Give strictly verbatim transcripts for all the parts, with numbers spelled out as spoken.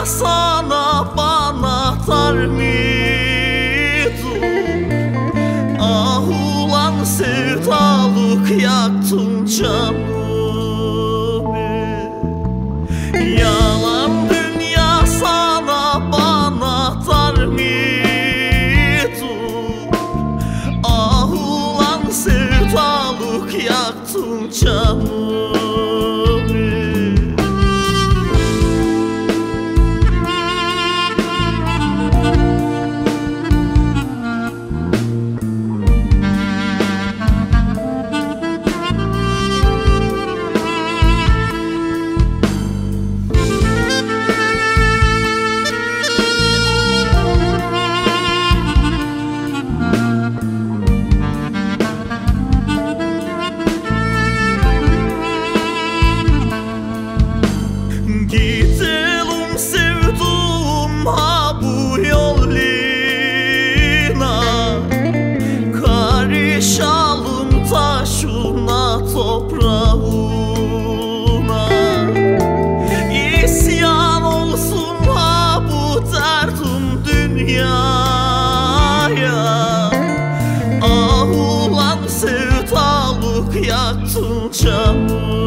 sana bana tar mıydım? Ah ulan sevdalık yaktın canımı. Yalan dünya sana bana tar mıydım? Ah ulan sevdalık yaktın canımı. Gidelim sevduğum ha bu yoluna, karışalım taşına toprağına. İsyan olsun ha bu derdim dünyaya. Ah ulan sevdalık yaktın canımı.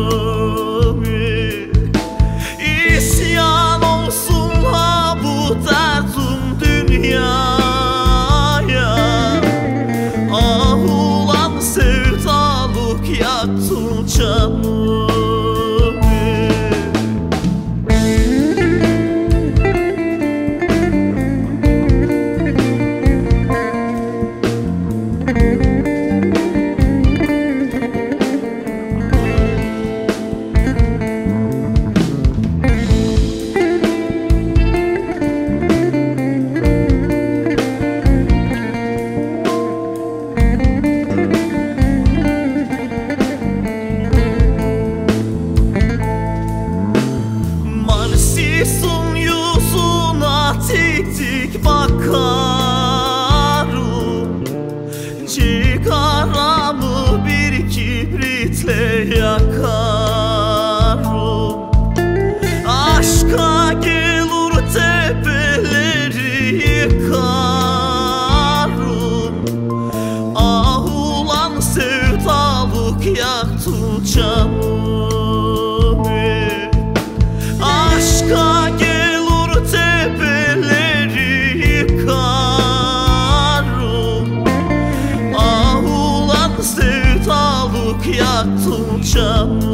İsyan olsun ha bu derdim dünyaya. Ah ulan sevdalık yaktın canımı. Marsis'in yüzüne tik tik bakarım. Cigaramı bir kibritle yakarım. Aşka gelir tepeleri yıkarım. Ah ulan sevdalık yaktın canımı. Aşka gelir tepeleri yıkarım. Ah ulan sevdalık yaktın canımı.